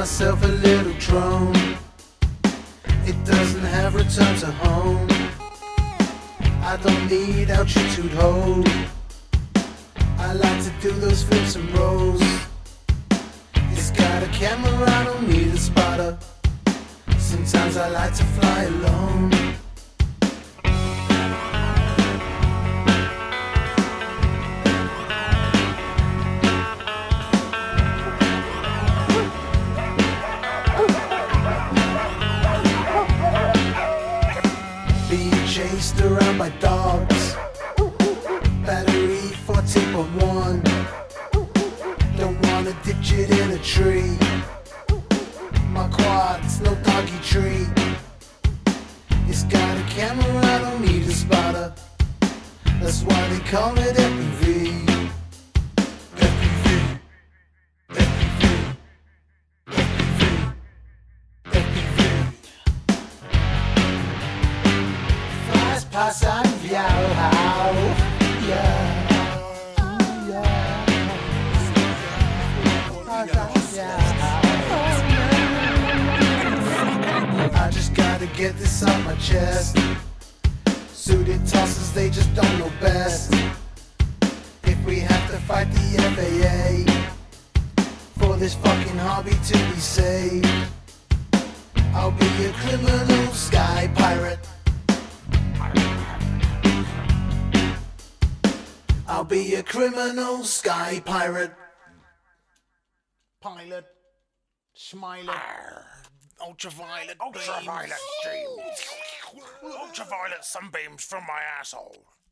myself a little drone. It doesn't have return to home. I don't need altitude hold. I like to do those flips and rolls. It's got a camera, I don't need a spotter. Sometimes I like to fly alone. Being chased around by dogs. Battery 14.1. Don't wanna ditch it in a tree. My quad's no doggy tree. It's got a camera, I don't need a spotter. That's why they call it FPV. FPV. FPV. FPV. FPV. Flies past and yow. Yeah. I just gotta get this off my chest. Suited tossers, they just don't know best. If we have to fight the FAA for this fucking hobby to be saved, I'll be a criminal sky pirate. I'll be a criminal sky pirate. Pilot, smile it. Ultraviolet streams. Ultraviolet sunbeams from my asshole.